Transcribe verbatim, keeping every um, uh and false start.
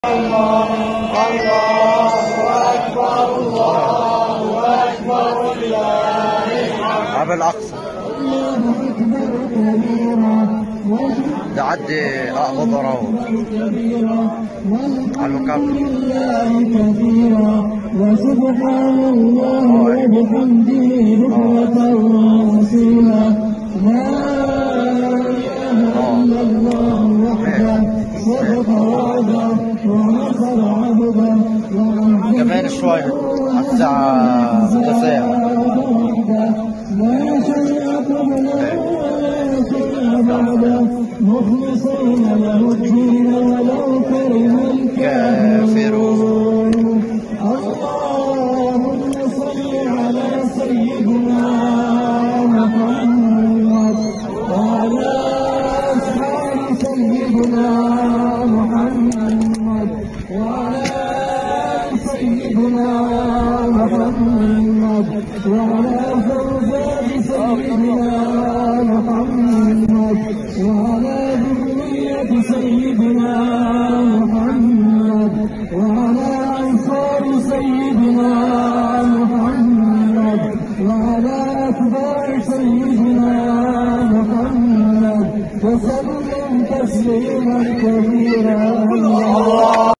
الله أكبر الله أكبر لله الحمد. أبي الأقصى ده عدي أقبض وراه على المكبر. وسبحان الله وبحمده بكرة وأصيلا. لا إله إلا الله وحده صدق وعده ونصر عبده. كمان شوية على الساعة ستة ساعة. لا شيء قبله ولا شيء بعده مخلصين له الدين ولو كره الكافرون. اللهم صل على سيدنا محمد وعلى أصحاب سيدنا محمد وعلى آل سيدنا محمد وعلى زوجات سيدنا محمد وعلى ذرية سيدنا محمد وعلى أنصار سيدنا محمد وعلى أتباع سيدنا محمد وسلم تسليما كثيرا.